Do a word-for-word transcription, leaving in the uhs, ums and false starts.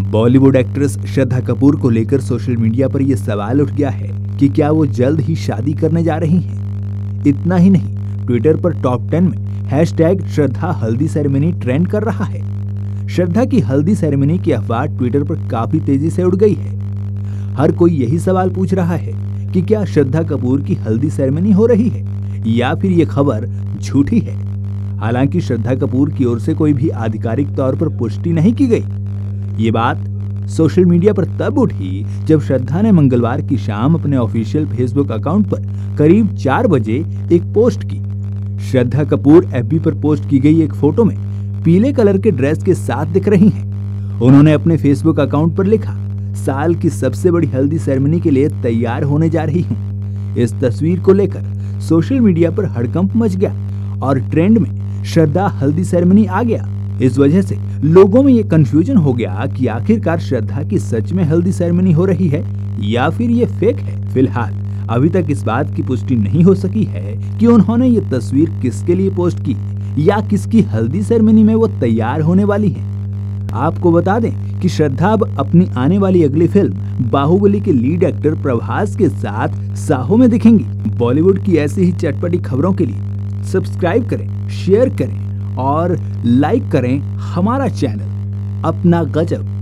Bollywood actress Shraddha Kapoor को लेकर social media पर यह सवाल उठ गया है कि क्या वो जल्द ही शादी करने जा रही हैं। इतना ही नहीं, ट्विटर पर टॉप टेन में hashtag Shraddha haldi ceremony trend कर रहा है। श्रद्धा की हल्दी सेरेमनी की अफवाह ट्विटर पर काफी तेजी से उड़ गई है। हर कोई यही सवाल पूछ रहा है कि क्या श्रद्धा कपूर की हल्दी सेरेमनी हो रही है या फिर ये खबर झूठी है। हालांकि श्रद्धा कपूर की ओर से कोई भी आधिकारिक तौर पर पुष्टि नहीं की गई। ये बात सोशल मीडिया पर तब उठी जब श्रद्धा ने मंगलवार की शाम अपने ऑफिशियल फेसबुक अकाउंट पर करीब चार बजे एक पोस्ट की। श्रद्धा कपूर एफबी पर पोस्ट की गई एक फोटो में पीले कलर के ड्रेस के साथ दिख रही हैं। उन्होंने अपने फेसबुक अकाउंट पर लिखा, साल की सबसे बड़ी हल्दी सेरेमनी के लिए तैयार होने जा रही हूँ। इस तस्वीर को लेकर सोशल मीडिया पर हड़कंप मच गया और ट्रेंड में श्रद्धा हल्दी सेरेमनी आ गया। इस वजह से लोगों में ये कंफ्यूजन हो गया कि आखिरकार श्रद्धा की सच में हल्दी सेरेमनी हो रही है या फिर ये फेक है। फिलहाल अभी तक इस बात की पुष्टि नहीं हो सकी है कि उन्होंने ये तस्वीर किसके लिए पोस्ट की या किसकी हल्दी सेरेमनी में वो तैयार होने वाली है। आपको बता दें कि श्रद्धा अब अपनी आने वाली अगली फिल्म बाहुबली के लीड एक्टर प्रभास के साथ साहो में दिखेंगी। बॉलीवुड की ऐसी ही चटपटी खबरों के लिए सब्सक्राइब करें, शेयर करें और लाइक करें हमारा चैनल अपना गजब।